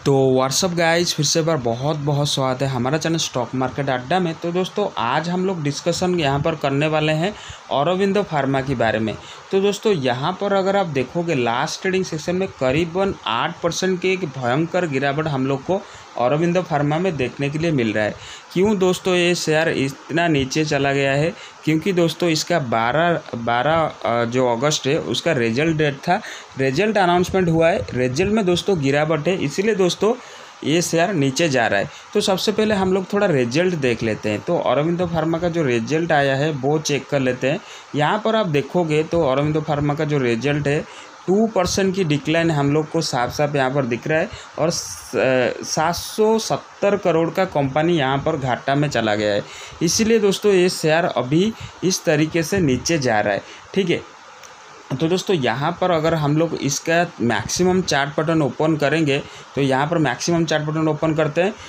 तो what's up guys, फिर से एक बार बहुत बहुत स्वागत है हमारा चैनल स्टॉक मार्केट अड्डा में। तो दोस्तों आज हम लोग डिस्कशन यहाँ पर करने वाले हैं औरोबिंदो फार्मा के बारे में। तो दोस्तों यहाँ पर अगर आप देखोगे लास्ट ट्रेडिंग सेशन में करीबन 8% की एक भयंकर गिरावट हम लोग को औरोबिंदो फार्मा में देखने के लिए मिल रहा है। क्यों दोस्तों ये शेयर इतना नीचे चला गया है? क्योंकि दोस्तों इसका 12 जो अगस्त है उसका रिजल्ट डेट था। रिजल्ट अनाउंसमेंट हुआ है, रिजल्ट में दोस्तों गिरावट है, इसीलिए दोस्तों ये शेयर नीचे जा रहा है। तो सबसे पहले हम लोग थोड़ा रिजल्ट देख लेते हैं। तो औरोबिंदो फार्मा का जो रिजल्ट आया है वो चेक कर लेते हैं। यहाँ पर आप देखोगे तो औरोबिंदो फार्मा का जो रिजल्ट है 2% की डिक्लाइन हम लोग को साफ साफ यहाँ पर दिख रहा है और 770 करोड़ का कंपनी यहाँ पर घाटा में चला गया है। इसीलिए दोस्तों ये शेयर अभी इस तरीके से नीचे जा रहा है। ठीक है, तो दोस्तों यहाँ पर अगर हम लोग इसका मैक्सिमम चार्ट पैटर्न ओपन करेंगे तो यहाँ पर मैक्सिमम चार्ट पैटर्न ओपन करते हैं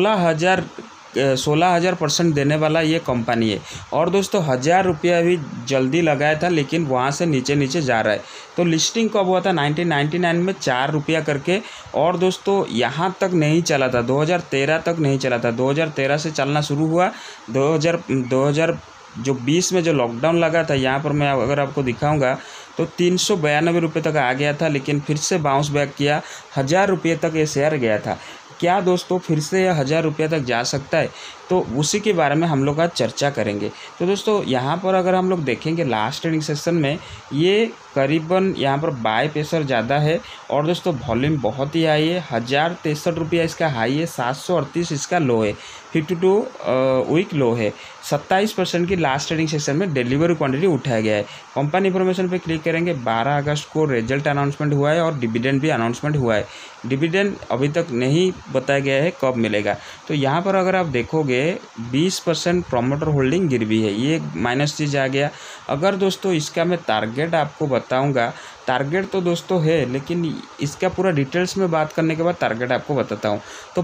16,000% देने वाला ये कंपनी है। और दोस्तों 1,000 रुपया अभी जल्दी लगाया था लेकिन वहाँ से नीचे नीचे जा रहा है। तो लिस्टिंग कब हुआ था? 1999 में 4 रुपया करके, और दोस्तों यहाँ तक नहीं चला था, 2013 तक नहीं चला था। 2013 से चलना शुरू हुआ। 2020 में जो लॉकडाउन लगा था, यहाँ पर मैं अगर आपको दिखाऊंगा तो 392 रुपये तक आ गया था, लेकिन फिर से बाउंस बैक किया, 1,000 रुपये तक ये शेयर गया था। क्या दोस्तों फिर से 1,000 रुपये तक जा सकता है? तो उसी के बारे में हम लोग आज चर्चा करेंगे। तो दोस्तों यहाँ पर अगर हम लोग देखेंगे लास्ट ट्रेडिंग सेशन में ये करीबन यहाँ पर बाय प्रेशर ज़्यादा है और दोस्तों वॉल्यूम बहुत ही हाई है। 1,063 रुपया इसका हाई है, 738 इसका लो है, 52 वीक लो है। 27% की लास्ट ट्रेडिंग सेशन में डिलीवरी क्वांटिटी उठाया गया है। कंपनी इन्फॉर्मेशन पे क्लिक करेंगे। 12 अगस्त को रिजल्ट अनाउंसमेंट हुआ है और डिविडेंड भी अनाउंसमेंट हुआ है। डिविडेंड अभी तक नहीं बताया गया है कब मिलेगा। तो यहाँ पर अगर आप देखोगे 20% प्रमोटर होल्डिंग गिरवी है, ये माइनस चीज़ आ गया। अगर दोस्तों इसका मैं टारगेट आपको बताऊंगा, टारगेट तो दोस्तों है लेकिन इसका पूरा डिटेल्स में बात करने के बाद टारगेट आपको बताता हूँ। तो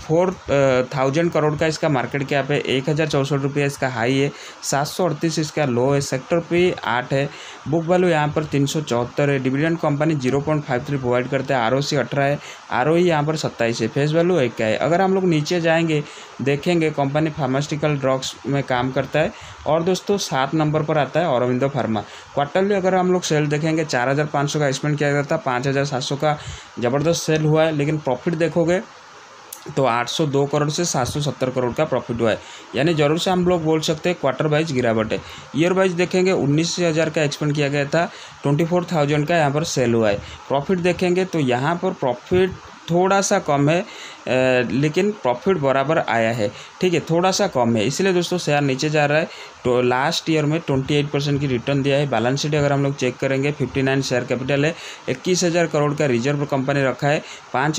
44,000 करोड़ का इसका मार्केट कैप है, 1,064 रुपया इसका हाई है, 738 इसका लो है, सेक्टर पे 8 है, बुक वैल्यू यहाँ पर 374 है। डिविडेंड कंपनी 0.53 प्रोवाइड करते हैं, ROC 18 है, ROE यहाँ पर 27 है, फेस वैल्यू 1 का है। अगर हम लोग नीचे जाएंगे देखेंगे कंपनी फार्मास्यूटिकल ड्रग्स में काम करता है और दोस्तों 7 नंबर पर आता है औरोबिंदो फार्मा। क्वार्टरली अगर हम लोग सेल देखेंगे 4,500 का स्पेंड किया गया था, 5,700 का ज़बरदस्त सेल हुआ है। लेकिन प्रॉफिट देखोगे तो 802 करोड़ से 770 करोड़ का प्रॉफिट हुआ है। यानी जरूर से हम लोग बोल सकते हैं क्वार्टर वाइज गिरावट है। ईयर वाइज देखेंगे 19,000 का एक्सपेंड किया गया था, 24,000 का यहाँ पर सेल हुआ है। प्रॉफिट देखेंगे तो यहाँ पर प्रॉफिट थोड़ा सा कम है लेकिन प्रॉफिट बराबर आया है। ठीक है, थोड़ा सा कम है, इसलिए दोस्तों शेयर नीचे जा रहा है। तो लास्ट ईयर में 28% की रिटर्न दिया है। बैलेंस शीट अगर हम लोग चेक करेंगे 59 शेयर कैपिटल है, 21,000 करोड़ का रिजर्व कंपनी रखा है,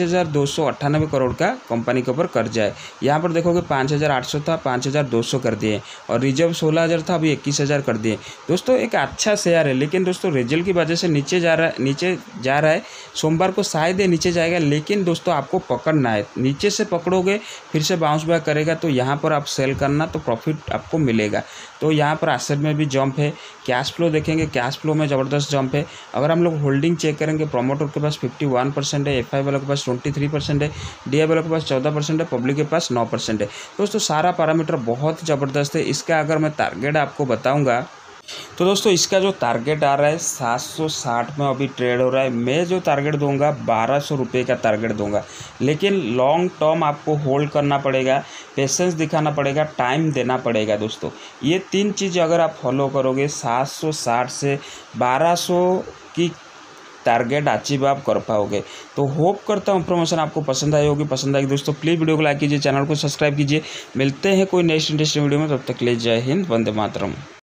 5,298 करोड़ का कंपनी के ऊपर कर्जा है। यहाँ पर देखोगे 5,800 था, 5,200 कर दिए और रिजर्व 16,000 था, अभी 21,000 कर दिए। दोस्तों एक अच्छा शेयर है लेकिन दोस्तों रिजल्ट की वजह से नीचे जा रहा है। सोमवार को शायद ये नीचे जाएगा, लेकिन दोस्तों आपको पकड़ना है। नीचे से पकड़ोगे फिर से बाउंस बैक करेगा तो यहाँ पर आप सेल करना तो प्रॉफिट आपको मिलेगा। तो यहाँ पर एसेट में भी जंप है। कैश फ्लो देखेंगे, कैश फ्लो में ज़बरदस्त जंप है। अगर हम लोग होल्डिंग चेक करेंगे, प्रोमोटर के पास 51% है, FI वालों के पास 23% है, DI वालों के पास 14% है, पब्लिक के पास 9% है। दोस्तों सारा पैरामीटर बहुत ज़बरदस्त है। इसका अगर मैं टारगेट आपको बताऊँगा तो दोस्तों इसका जो टारगेट आ रहा है 760 में अभी ट्रेड हो रहा है। मैं जो टारगेट दूंगा 1,200 रुपये का टारगेट दूंगा, लेकिन लॉन्ग टर्म आपको होल्ड करना पड़ेगा, पेशेंस दिखाना पड़ेगा, टाइम देना पड़ेगा। दोस्तों ये 3 चीज़ अगर आप फॉलो करोगे 760 से 1,200 की टारगेट अचीव आप कर पाओगे। तो होप करता हूँ इन्फॉर्मेशन आपको पसंद आई होगी। पसंद आएगी दोस्तों प्लीज़ वीडियो को लाइक कीजिए, चैनल को सब्सक्राइब कीजिए। मिलते हैं कोई नेक्स्ट इंटरेस्टिंग वीडियो में, तब तक ले जय हिंद, वंदे मातरम।